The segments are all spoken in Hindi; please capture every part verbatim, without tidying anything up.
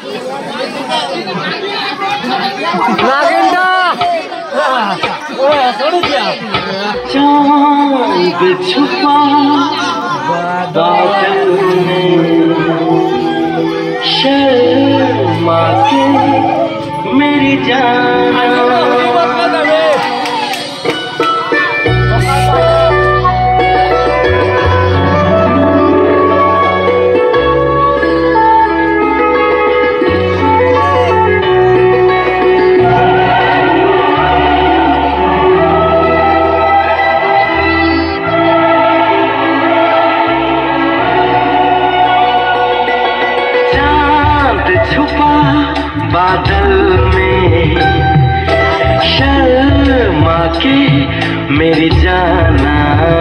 चांद छुपा बादल में, शर्मा के मेरी जान। छुपा बादल में, शर्मा के मेरी जाना,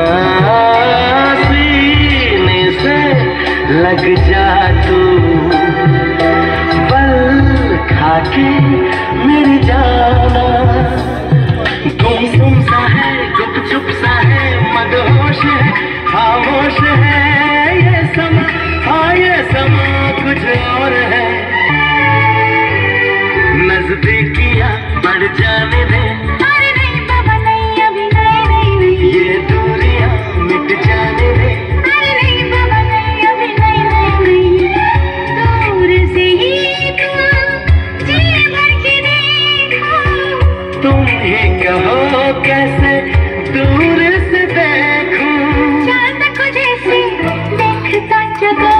सीने से लग जा तू, पल खा के मेरी जाना। गुमसुम सा है, गुप चुप सा है, मदहोश है, खामोश है ये समा, हाँ ये समा कुछ और है। नजदीकियां बढ़ जाने दे, अरे नहीं बाबा नहीं अभी नहीं नहीं नहीं, ये दूरियां मिट जाने दे, अरे नहीं बाबा नहीं अभी नहीं नहीं नहीं। दूर से ही तुम जी भर के देखो, तुम ही कहो कैसे दूर से देखूं, चांद को जैसे देखता जगा।